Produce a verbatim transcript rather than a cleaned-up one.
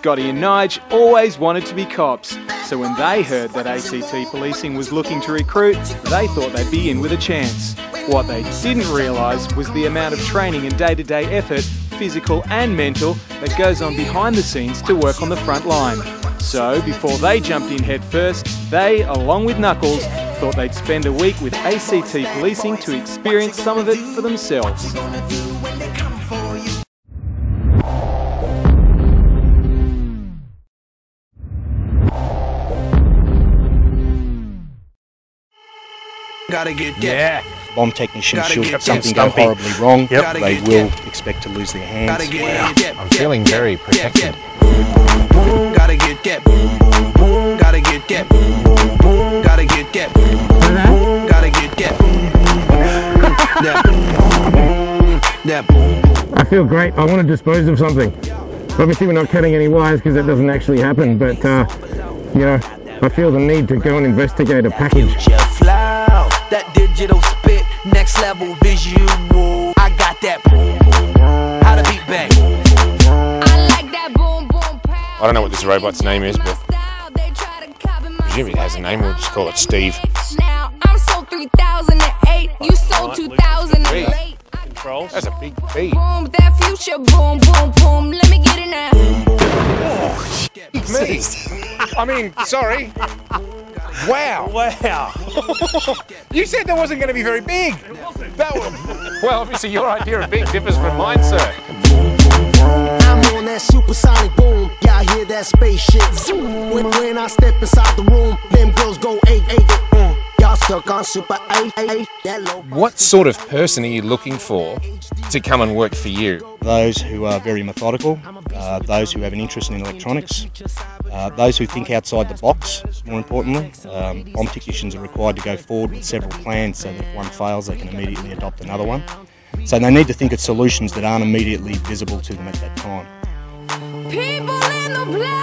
Scotty and Nige always wanted to be cops, so when they heard that A C T Policing was looking to recruit, they thought they'd be in with a chance. What they didn't realise was the amount of training and day-to-day effort, physical and mental, that goes on behind the scenes to work on the front line. So, before they jumped in head first, they, along with Knuckles, thought they'd spend a week with A C T Policing to experience some of it for themselves. Gotta get that. Yeah. Bomb technicians, should get something that. go horribly wrong, Yep. they will expect to lose their hands. Wow. I'm feeling very protected. Gotta get that. Gotta get that. Gotta get that. Gotta get that. I feel great. I want to dispose of something. Obviously we're not cutting any wires because that doesn't actually happen, but uh, you know, I feel the need to go and investigate a package. That digital spit, next level visual. I got that. How to beat bang. I like that boom boom pow. I don't know what this robot's name is, but presume it has a name. We'll just call it Steve. Now I'm sold three thousand eight. You sold two thousand eight. Controls. That's a big beat. Boom, that future boom boom boom. Let me get it now. Oh, me. I mean, sorry. Wow. Wow. You said that wasn't going to be very big. It wasn't. That was, well, obviously your idea of big differs from mine, sir. I'm on that supersonic boom. Y'all hear that spaceship zoom. When, when I step inside the room, them girls go eight eight. Mm. Y'all stuck on super eight eight. That low. What sort of person are you looking for to come and work for you? Those who are very methodical, uh, those who have an interest in electronics, uh, those who think outside the box, more importantly. Um, bomb technicians are required to go forward with several plans so that if one fails they can immediately adopt another one. So they need to think of solutions that aren't immediately visible to them at that time. People in the black.